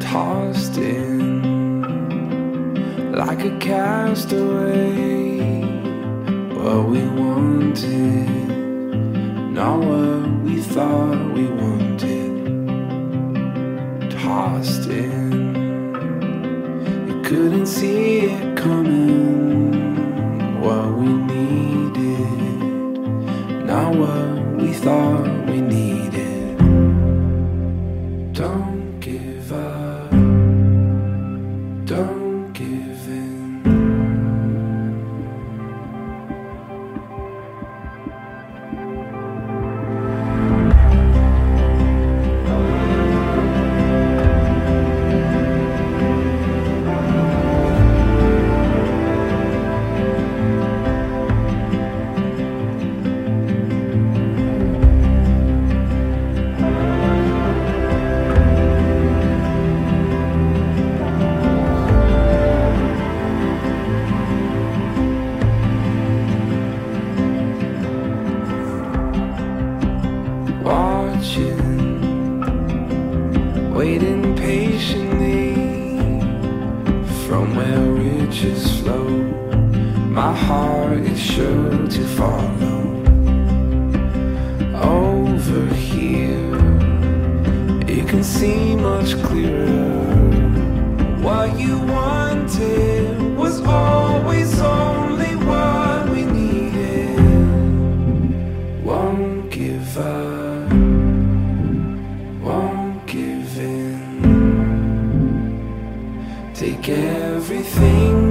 tossed in like a castaway. What we wanted, not what we thought we wanted. Tossed in, you couldn't see it coming. What we needed, not what we thought we needed. Don't give up, don't give in. Watching, waiting patiently from where riches flow. My heart is sure to follow. Over here, you can see much clearer. What you wanted was always only what we needed. Won't give up, won't give in. Take everything